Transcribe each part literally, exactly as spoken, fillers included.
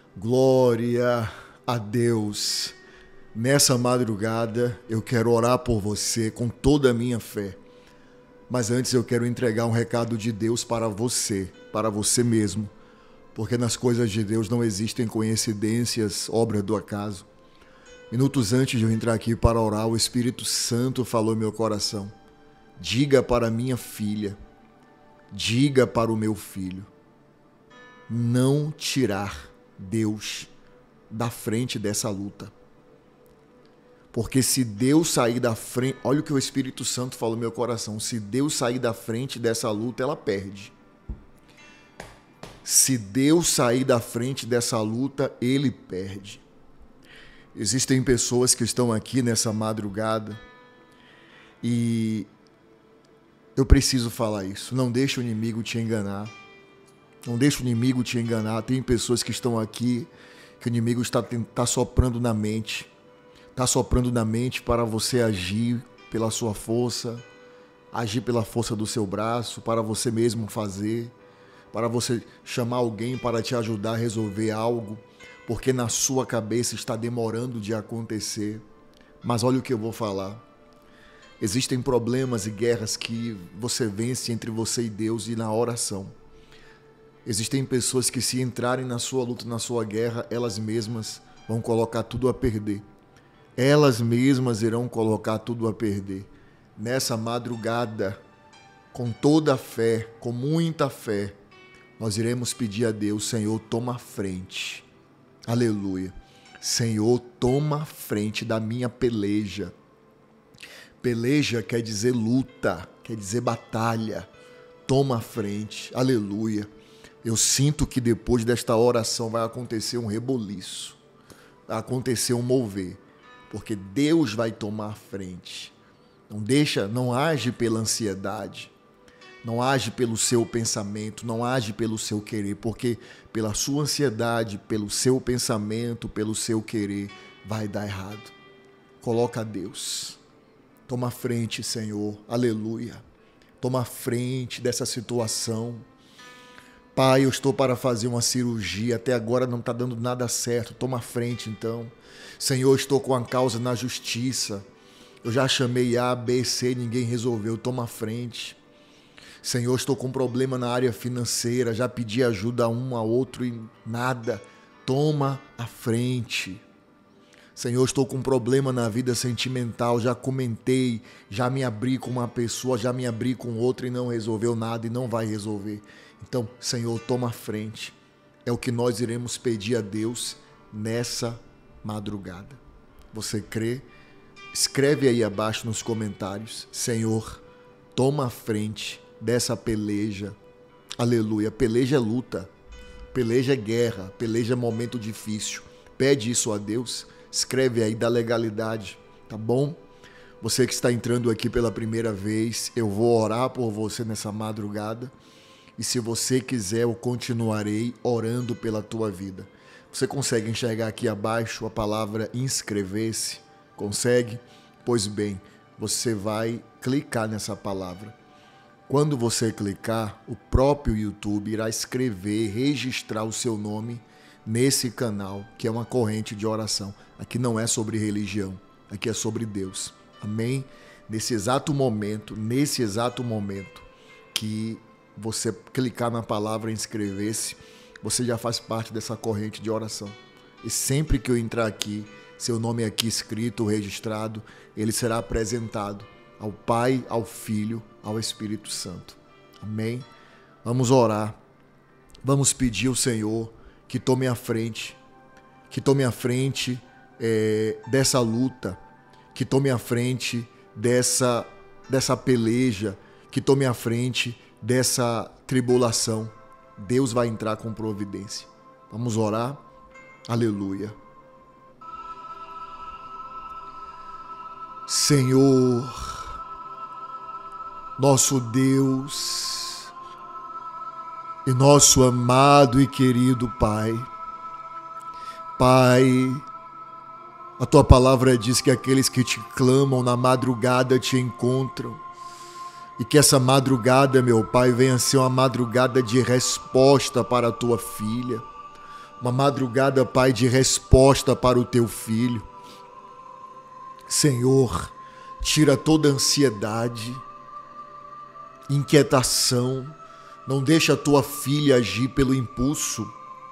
Glória a Deus. Nessa madrugada eu quero orar por você com toda a minha fé. Mas antes eu quero entregar um recado de Deus para você, para você mesmo. Porque nas coisas de Deus não existem coincidências, obra do acaso. Minutos antes de eu entrar aqui para orar, o Espírito Santo falou em meu coração. Diga para minha filha, diga para o meu filho, não tirar Deus da frente dessa luta. Porque se Deus sair da frente, olha o que o Espírito Santo falou no meu coração, se Deus sair da frente dessa luta, ela perde. Se Deus sair da frente dessa luta, ele perde. Existem pessoas que estão aqui nessa madrugada e eu preciso falar isso. Não deixe o inimigo te enganar. Não deixe o inimigo te enganar. Tem pessoas que estão aqui que o inimigo está, está soprando na mente. Está soprando na mente para você agir pela sua força, agir pela força do seu braço, para você mesmo fazer, para você chamar alguém para te ajudar a resolver algo, porque na sua cabeça está demorando de acontecer. Mas olha o que eu vou falar. Existem problemas e guerras que você vence entre você e Deus e na oração. Existem pessoas que, se entrarem na sua luta, na sua guerra, elas mesmas vão colocar tudo a perder. Elas mesmas irão colocar tudo a perder. Nessa madrugada, com toda a fé, com muita fé, nós iremos pedir a Deus, Senhor, toma a frente. Aleluia. Senhor, toma a frente da minha peleja. Peleja quer dizer luta, quer dizer batalha. Toma a frente. Aleluia. Eu sinto que depois desta oração vai acontecer um reboliço. Vai acontecer um mover. Porque Deus vai tomar a frente. Não deixa, não age pela ansiedade. Não age pelo seu pensamento, não age pelo seu querer, porque pela sua ansiedade, pelo seu pensamento, pelo seu querer, vai dar errado. Coloca Deus. Toma a frente, Senhor. Aleluia. Toma a frente dessa situação. Pai, eu estou para fazer uma cirurgia, até agora não está dando nada certo. Toma a frente, então. Senhor, estou com a causa na justiça. Eu já chamei A, B, C, ninguém resolveu. Toma a frente. Senhor, estou com problema na área financeira, já pedi ajuda a um, a outro e nada. Toma a frente. Senhor, estou com problema na vida sentimental, já comentei, já me abri com uma pessoa, já me abri com outra e não resolveu nada e não vai resolver. Então, Senhor, toma a frente. É o que nós iremos pedir a Deus nessa madrugada. Você crê? Escreve aí abaixo nos comentários. Senhor, toma a frente dessa peleja. Aleluia. Peleja é luta. Peleja é guerra. Peleja é momento difícil. Pede isso a Deus. Escreve aí da legalidade. Tá bom? Você que está entrando aqui pela primeira vez, eu vou orar por você nessa madrugada. E se você quiser, eu continuarei orando pela tua vida. Você consegue enxergar aqui abaixo a palavra inscrever-se? Consegue? Pois bem, você vai clicar nessa palavra. Quando você clicar, o próprio YouTube irá escrever, registrar o seu nome nesse canal, que é uma corrente de oração. Aqui não é sobre religião, aqui é sobre Deus. Amém? Nesse exato momento, nesse exato momento que você clicar na palavra inscrever-se, você já faz parte dessa corrente de oração. E sempre que eu entrar aqui, seu nome é aqui escrito, registrado, ele será apresentado ao Pai, ao Filho, ao Espírito Santo. Amém? Vamos orar. Vamos pedir ao Senhor que tome a frente, que tome a frente é, dessa luta, que tome a frente dessa, dessa peleja, que tome a frente dessa tribulação. Deus vai entrar com providência. Vamos orar? Aleluia. Senhor, nosso Deus e nosso amado e querido Pai. Pai, a Tua palavra diz que aqueles que te clamam na madrugada te encontram. E que essa madrugada, meu Pai, venha ser uma madrugada de resposta para a Tua filha. Uma madrugada, Pai, de resposta para o teu filho. Senhor, tira toda ansiedade, inquietação. Não deixa a tua filha agir pelo impulso.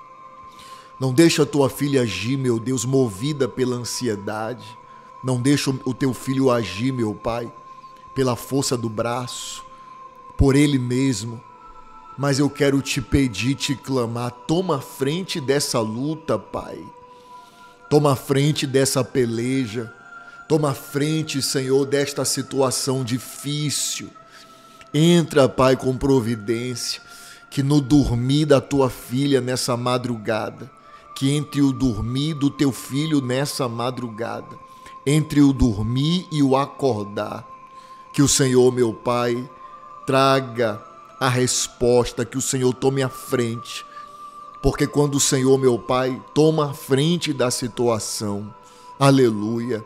Não deixa a tua filha agir, meu Deus, movida pela ansiedade. Não deixa o teu filho agir, meu Pai, pela força do braço, por ele mesmo. Mas eu quero te pedir, te clamar, toma a frente dessa luta, Pai. Toma a frente dessa peleja. Toma a frente, Senhor, desta situação difícil. Entra, Pai, com providência, que no dormir da tua filha nessa madrugada, que entre o dormir do teu filho nessa madrugada, entre o dormir e o acordar, que o Senhor, meu Pai, traga a resposta, que o Senhor tome a frente, porque quando o Senhor, meu Pai, toma a frente da situação, aleluia,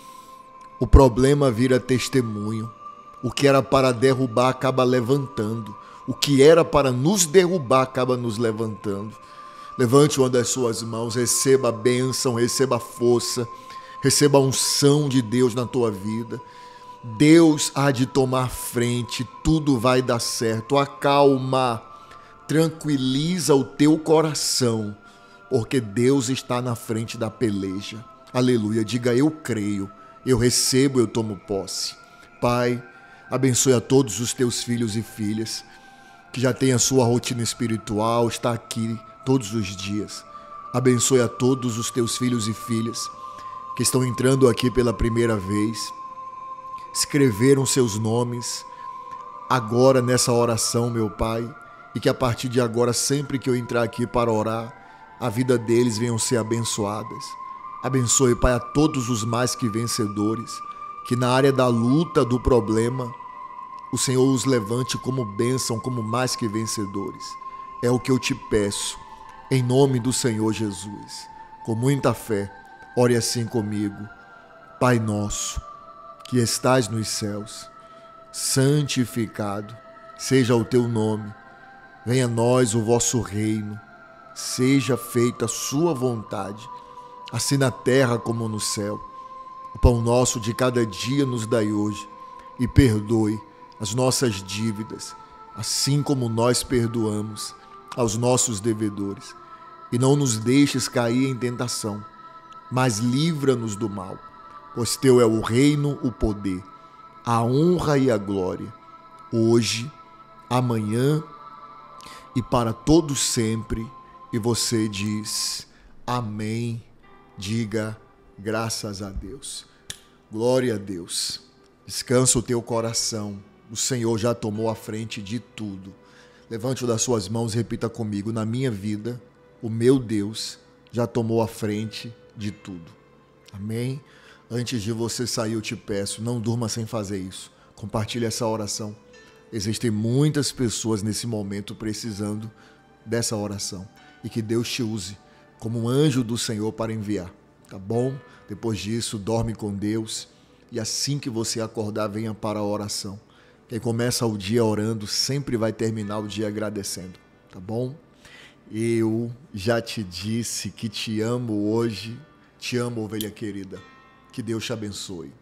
o problema vira testemunho. O que era para derrubar acaba levantando. O que era para nos derrubar acaba nos levantando. Levante uma das suas mãos, receba a bênção, receba a força, receba a unção de Deus na tua vida. Deus há de tomar frente, tudo vai dar certo. Acalma, tranquiliza o teu coração, porque Deus está na frente da peleja. Aleluia, diga eu creio, eu recebo, eu tomo posse. Pai, abençoe a todos os teus filhos e filhas, que já têm a sua rotina espiritual, está aqui todos os dias. Abençoe a todos os teus filhos e filhas que estão entrando aqui pela primeira vez, escreveram seus nomes agora nessa oração, meu Pai, e que a partir de agora, sempre que eu entrar aqui para orar, a vida deles venham ser abençoadas. Abençoe, Pai, a todos os mais que vencedores, que na área da luta, do problema, o Senhor os levante como bênção, como mais que vencedores. É o que eu te peço, em nome do Senhor Jesus. Com muita fé, ore assim comigo. Pai nosso, que estás nos céus, santificado seja o teu nome. Venha a nós o vosso reino. Seja feita a sua vontade, assim na terra como no céu. O pão nosso de cada dia nos dai hoje, e perdoe as nossas dívidas, assim como nós perdoamos aos nossos devedores. E não nos deixes cair em tentação, mas livra-nos do mal, pois teu é o reino, o poder, a honra e a glória, hoje, amanhã e para todos sempre. E você diz amém. Diga graças a Deus. Glória a Deus. Descansa o teu coração. O Senhor já tomou a frente de tudo. Levante das suas mãos e repita comigo. Na minha vida, o meu Deus já tomou a frente de tudo. Amém? Antes de você sair, eu te peço, não durma sem fazer isso. Compartilhe essa oração. Existem muitas pessoas nesse momento precisando dessa oração. E que Deus te use como um anjo do Senhor para enviar. Tá bom? Depois disso, dorme com Deus. E assim que você acordar, venha para a oração. Quem começa o dia orando sempre vai terminar o dia agradecendo. Tá bom? Eu já te disse que te amo hoje. Te amo, ovelha querida. Que Deus te abençoe.